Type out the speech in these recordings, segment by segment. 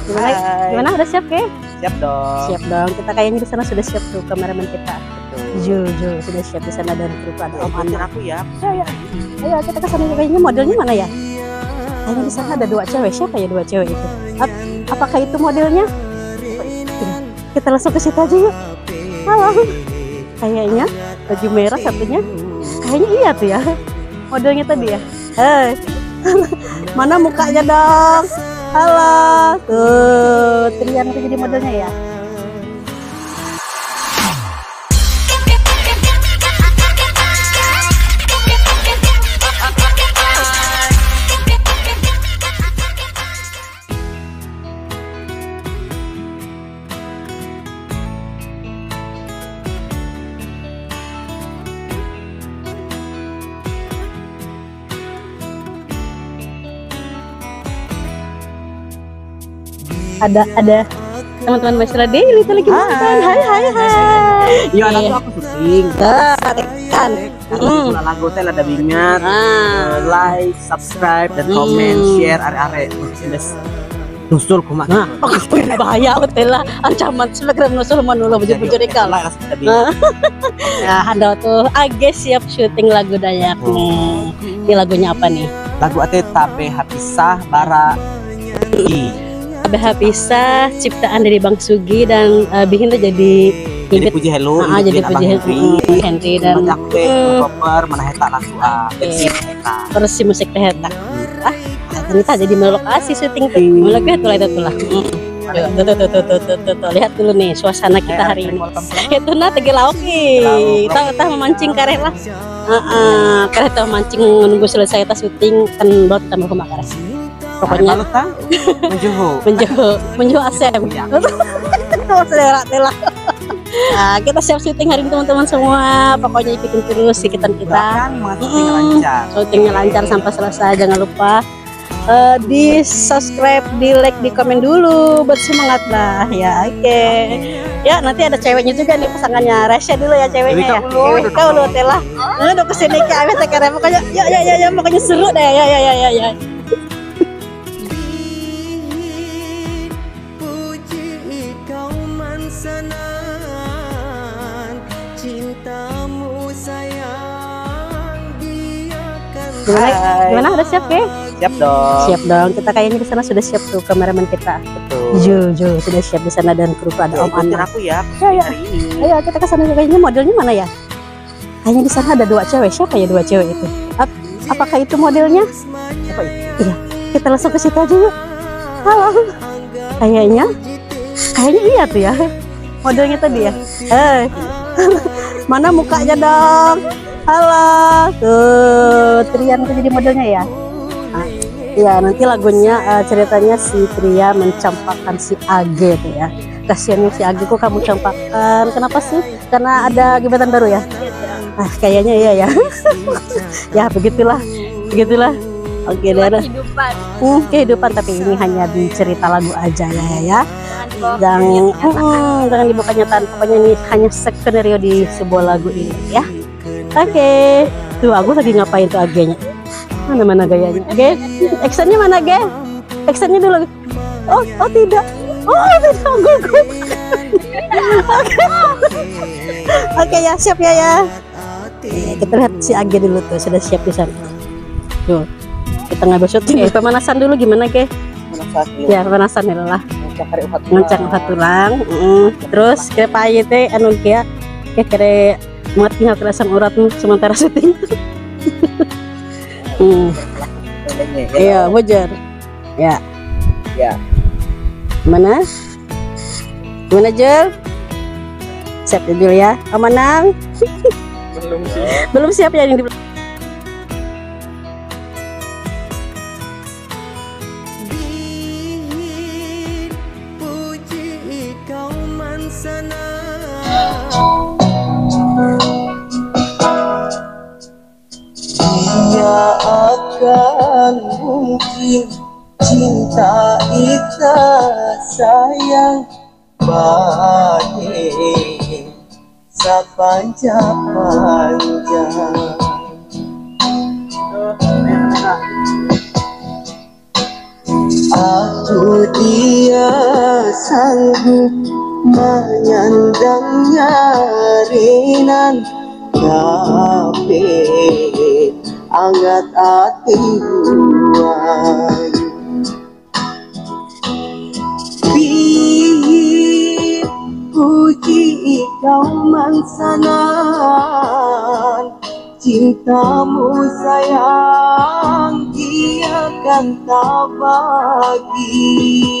Gimana? Hai. Gimana? Udah siap ke? Siap dong. Siap dong. Kita kayaknya di sana sudah siap tuh kameramen kita. Betul. Jul sudah siap di sana dan kru ada Om Ikutin Ana. aku ya. Ya. Ayo kita ke sana, kayaknya modelnya mana ya? Kayaknya di sana ada 2 cewek. Siapa ya 2 cewek itu? Apakah itu modelnya? Kita langsung ke situ aja yuk. Halo. Kayaknya baju merah satunya. Kayaknya iya tuh ya. Modelnya tadi ya. Mana mukanya dong? Halo. Tuh, Trian itu jadi modelnya ya. Ada teman-teman Basra Daily itu lagi makan. Hai. Iya, anak tuh aku syuting. Kan. Kalau lagu teh ada bingat. Like, subscribe, dan komen, share, are-are. Nusul kumaha. Nah, bahaya hotel lah. Ancaman Instagram nusul manula bujur-bujur ikal. Ya, ada tuh Age siap syuting lagu Dayak nih. Ini lagunya apa nih? Lagu ate tabe hapisah bara Tabe hapisah ciptaan dari Bang Sugi dan bikin tuh jadi Puji Hello. jadi Puji Henry dan koper mana heta langsung terus si musik teh eta. Ternyata jadi melokasi syuting tuh. Melokasi tuh lah. Tuh, lihat dulu nih suasana kita hari ini. Itu nah tegi lauk kita memancing kareh lah. Kareh teh memancing menunggu selesai kita syuting kan baru kita mau ke Makassar. Pokoknya menjuh asem. Selera tela. Nah, kita siap syuting hari ini teman-teman semua. Pokoknya ikutin terus ikutan kita. Syutingnya lancar sampai selesai. Jangan lupa di subscribe, di like, di komen dulu buat semangat lah ya. Oke. Ya nanti ada ceweknya juga nih pasangannya. Resya dulu ya ceweknya ya. Kau lu telah. Udah kesini ke awet sekarang pokoknya. Ya pokoknya seru deh ya. Gimana? Udah siap ke? Siap dong. Siap dong. Kita kayaknya di sana sudah siap tuh kameramen kita. Betul. Jul sudah siap di sana dan kru ada Om Ana. Aku ya. Ya. Hari ini. Ayo kita ke sana, kayaknya modelnya mana ya? Kayaknya di sana ada 2 cewek. Siapa ya 2 cewek itu? Apakah itu modelnya? Iya. Kita langsung ke situ aja yuk. Halo. Kayaknya iya tuh ya. Modelnya tadi ya. Mana mukanya dong? Halo. Tuh, Trian itu jadi modelnya ya. Ya nanti lagunya ceritanya si Tria mencampakkan si Age tuh ya. Kasiannya si Age kok kamu campakkan. Kenapa sih? Karena ada gebetan baru ya. Kayaknya iya ya. Ya begitulah. Oke deh. Kehidupan tapi ini hanya di cerita lagu aja ya. Jangan dibuka nyataan. Pokoknya ini hanya skenario di sebuah lagu ini ya. Oke. Tuh aku lagi ngapain tuh Age-nya? Mana gayanya? Ge, actionnya mana Ge? Actionnya dulu. Oh tidak. Gugup. Oke ya, siap ya. Kita lihat si Age dulu tuh sudah siap di sana. Tuh, kita ngambil syuting. Pemanasan dulu gimana Ge? Ya pemanasan ya lah. Ngecek tulang. Terus kira paye teh anu kia kira mati kerasan uratmu sementara syuting. Iya, wajar. Ya. Mana Jul? Siap Jul ya. Amanang. Belum siap ya yang di akan mungkin cinta kita sayang baik sepanjang-panjang. Aku diam sanggup menyandangnya rinan, tapi angat hati buang. Puji kau mansanan, cintamu sayang dia kan tak bagi.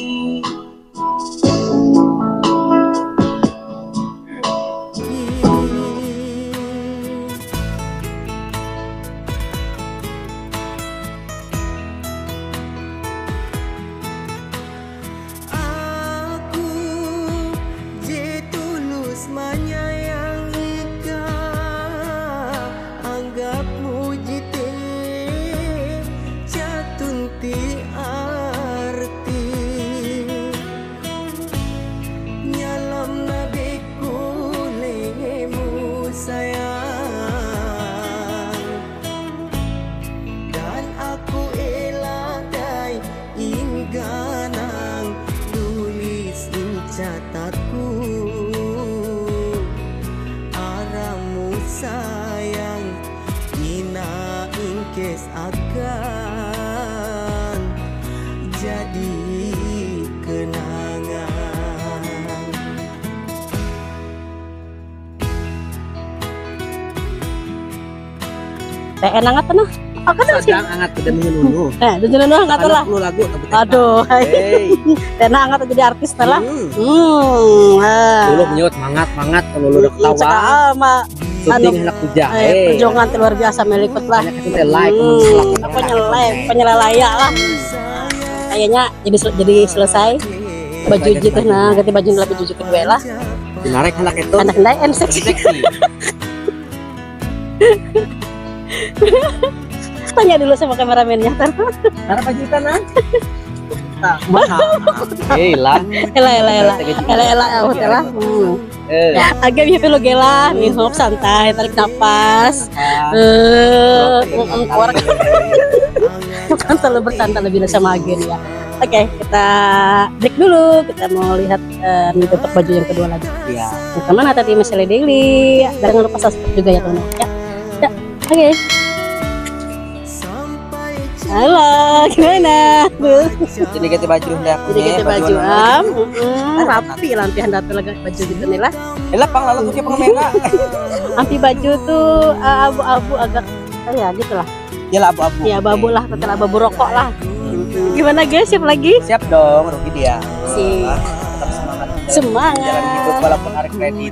Catatku aramu sayang, ina ingkes akan jadi kenangan. Teh enak nah. Aku kan sih. Sadang angat kita minum. Dulu hangat lah. Lu lagu tapi Aduh. Tena hangat jadi artis lah. Dulu nyut mangat kalau lu udah ketawa. Syuting anak puja. Perjuangan luar biasa melikut lah. Kita like, penyelaya lah. Kayaknya jadi selesai. Baju gitu nah, ganti baju lebih baju kedua lah. Dinarek anak itu. Anak lain seksi. Tanya dulu sama kameramennya. Berapa juta nah? Mahal. Elah. Hotel lah. Ya, agak gitu lo gela, minum santai, tarik nafas. Orang bukan terlalu bertanda lebih sama agen ya. Oke, kita break dulu. Kita mau lihat untuk baju yang kedua lagi. Iya. Teman tadi Michelle Daily. Jangan lupa subscribe juga ya teman. Ya, oke. Halo, gimana? Jadi ganti baju dah. Jadi ganti baju rapi lampihan datu lagi baju gitu nih lah. Elah pang lalu tuh pengemega. Ampi baju tuh abu-abu agak ya gitu lah. Ya abu-abu. Ya abu lah, tetap abu rokok lah. Gimana guys, siap lagi? Siap dong, rugi dia. Siap. Tetap semangat. Semangat. Jalan hidup walaupun hari kredit.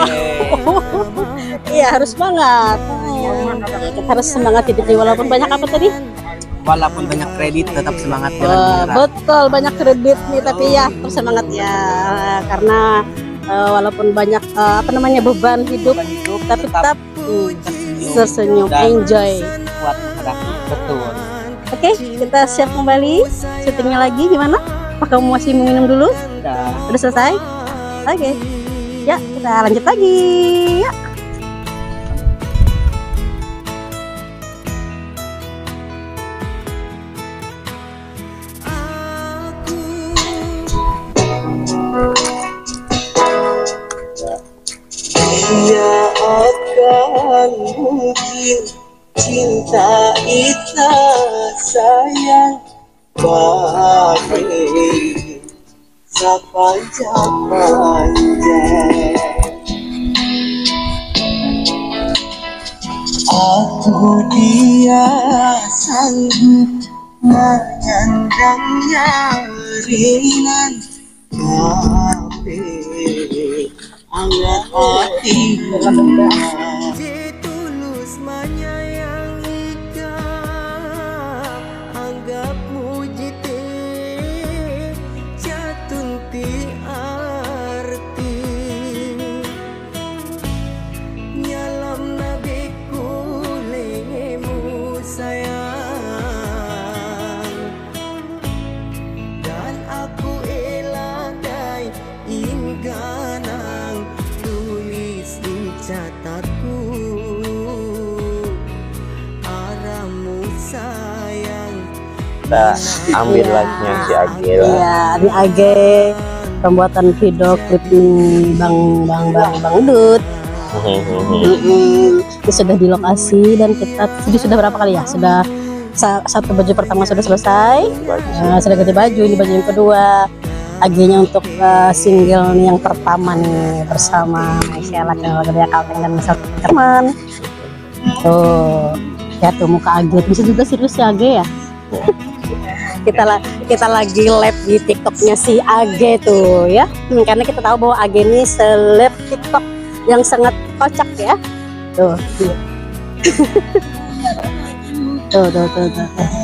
Iya harus semangat. Kita harus semangat hidupnya walaupun banyak apa tadi? Walaupun banyak kredit tetap semangat jalan. Betul, banyak kredit nih tapi ya tetap semangat ya karena walaupun banyak beban hidup tapi tetap tersenyum, enjoy. Buat menghadapi betul. Oke, kita siap kembali syutingnya lagi gimana? Apa kamu masih mau minum dulu? Udah selesai? Oke. Ya, kita lanjut lagi. Ya. Dia akan mungkin cinta kita sayang bagi sepanjang-panjang. Aku dia sanggup menyandangnya ringan, tapi angat hati tulus menyayangi kau, anggap mujite jatun ti arti nyalam nabiku lemu sayang, dan aku eladai ingganang tulis di catatku aramu sayang. Kita ambil lagi si Agel. Iya, ini Age pembuatan video klip Bang Dut. Itu sudah di lokasi dan kita sudah berapa kali ya? Sudah satu baju pertama sudah selesai. Sudah ganti baju, ini baju yang kedua. Agennya untuk single yang pertama nih bersama Maisela Kerja Kalteng dan Misal teman. Tuh, ya tuh muka Age bisa juga serius ya Age ya. kita lagi live di TikToknya si Age tuh ya, karena kita tahu bahwa Age ini seleb TikTok yang sangat kocak ya. Tuh, tuh.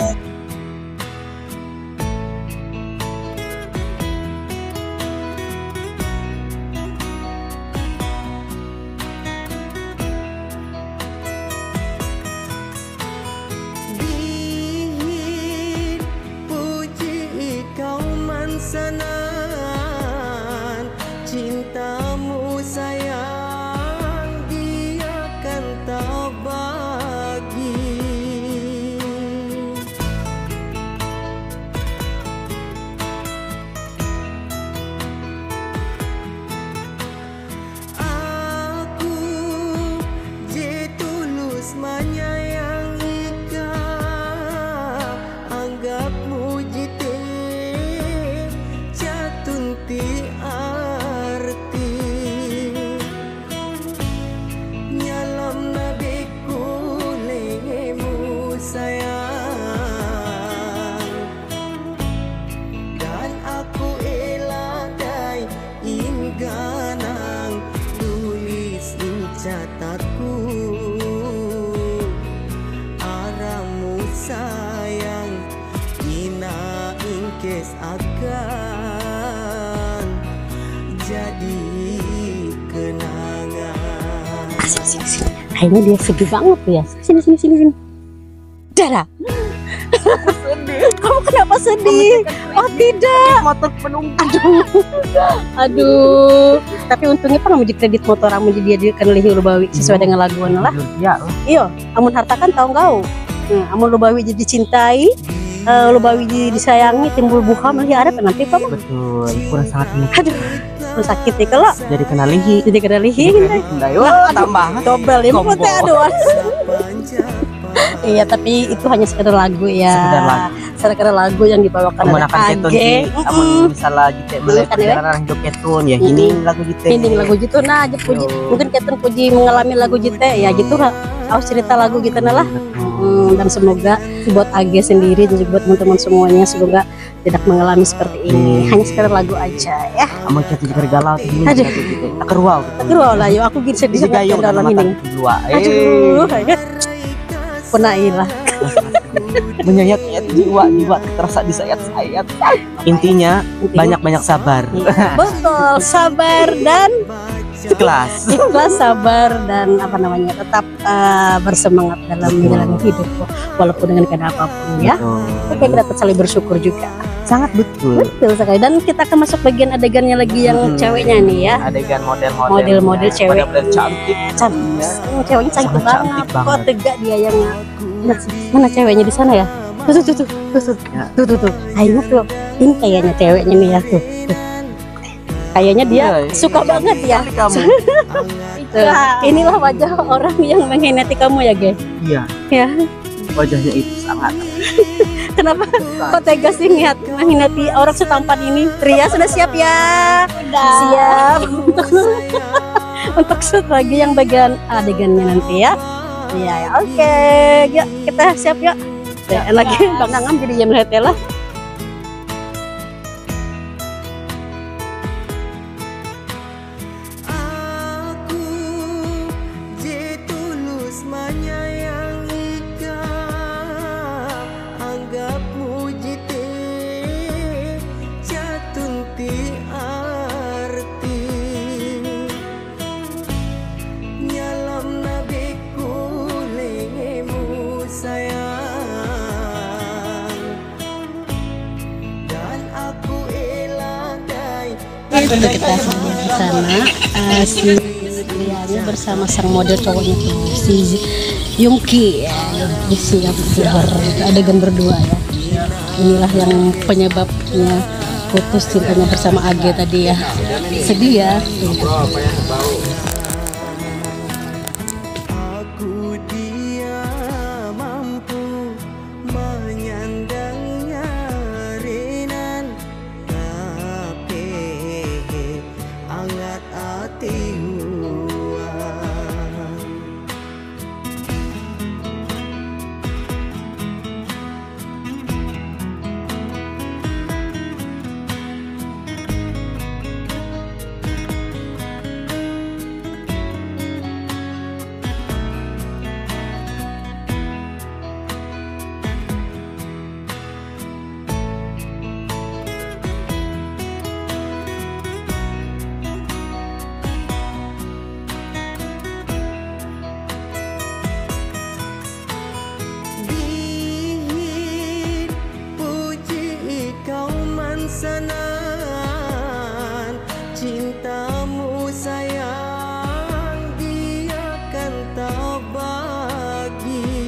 Sanan cintamu sayang dia kan tak bagi. Aku je tulus menyayangi kau, anggapmu jite tunti arti nyalam nabiku lengemu sayang, dan aku eladai ingganang tulis catatku aramu sayang ina ingkes akan jadi kenangan. Sini. Kayaknya dia sedih banget tuh ya. Sini. Dara. Kamu kenapa sedih? Oh tidak. Motor penumpang. Aduh. Tapi untungnya kan di kredit motor kamu jadi dia kan lihi Lubawi sesuai dengan laguan lah. Ya. Iya. Amun harta kan tahu kau. Amun Lubawi jadi cintai. Lubawi disayangi timbul buka melihat ada penanti kamu. Betul. Kurang sangat ini. Aduh. Sakit ya kalau Jadi kena lihi. Tambah dobel ini putih aduh. Iya tapi itu hanya sekedar lagu ya. Sekedar lagu yang dibawakan oleh Age. Misalnya jite melihat orang hidup ketun ya ini lagu jite. Ini lagu jite nah aja puji. Mungkin ketun puji mengalami lagu jite ya gitu lah. Aku cerita lagu gitu lah. Dan semoga buat Age sendiri dan juga buat teman-teman semuanya semoga tidak mengalami seperti ini. Hanya sekedar lagu aja ya. Amun kita juga galau tuh ini. Keruau lah yo aku gini sedih gayo dalam ini. Aduh. Punailah. Menyayat jiwa terasa disayat-sayat. Intinya banyak-banyak sabar. Betul, sabar dan ikhlas, sabar dan tetap bersemangat dalam menjalani hidup walaupun dengan keadaan apapun ya. Oke, kita tetap saling bersyukur juga. Sangat betul sekali. Dan kita akan masuk bagian adegannya lagi yang ceweknya nih ya. Adegan model cewek cantik. Ceweknya cantik banget. Kok tegak dia yang mana ceweknya di sana ya? Tuh. Kayaknya tuh ini kayaknya ceweknya nih ya tuh. Kayaknya dia suka banget ya. Inilah wajah orang yang mengkhianati kamu ya, Ge. Iya. Ya. Wajahnya itu sangat. Kenapa kok tega sih mengkhianati orang setampan ini? Ria sudah siap ya? Udah. Siap. Untuk shoot lagi yang bagian adegannya nanti ya. Iya ya. Oke. Yuk, kita siap yuk. Lagi Bang Angam jadi jam lah. Kita di sana si Rianya bersama sang model cowoknya si Yungki ya, siap adegan berdua ya. Inilah yang penyebabnya putus cintanya bersama Age tadi ya. Sedih ya. Aku dia mampu menyandangnya renan, tapi angat hati sanan cintamu sayang dia kan tak bagi.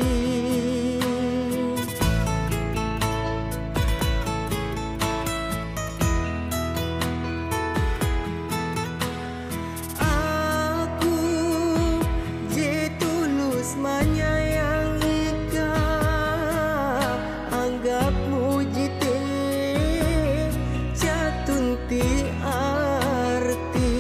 Aku je tulus menyayangi kau, anggapmu jite tunti arti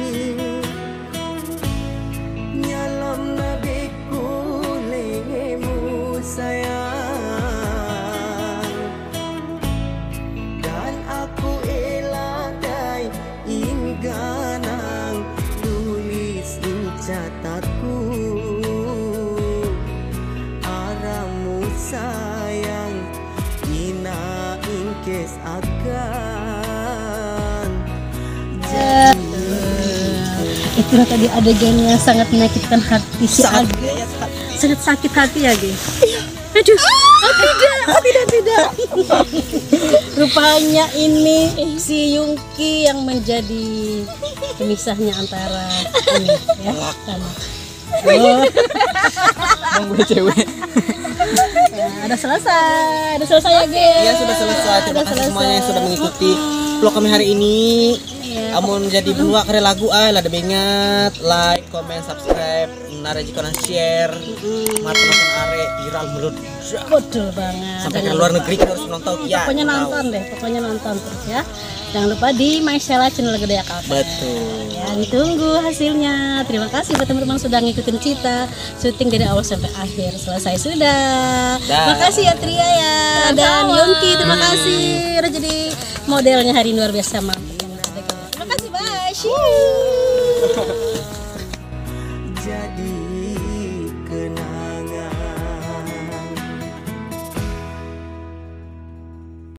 nyalam nabiku lengemu sayang, dan aku eladai ingganang tulis catatku aramu sayang ina ingkes akan. Itulah tadi adegannya sangat menyakitkan hati si Age. Sangat sakit hati ya, Ge. Aduh, tidak. Rupanya ini si Yungki yang menjadi pemisahnya antara ini ya. Oh. Gue cewek. Ada selesai ya, Ge. Iya, sudah selesai. Terima kasih semuanya yang sudah mengikuti vlog kami hari ini. Amun jadi buah kare lagu lah bengat, like, comment, subscribe, nare jika share, mata nonton are viral menurut. Betul banget. Sampai ke luar negeri kita harus nonton ya. Pokoknya nonton terus ya. Jangan lupa di Maisela channel Gede Akal. Betul. Ya, ditunggu hasilnya. Terima kasih buat teman-teman sudah ngikutin kita syuting dari awal sampai akhir. Selesai sudah. Terima kasih ya Tria ya. Dan Yongki, terima kasih udah jadi modelnya hari ini luar biasa mantap. Terima kasih, bye. Jadi kenal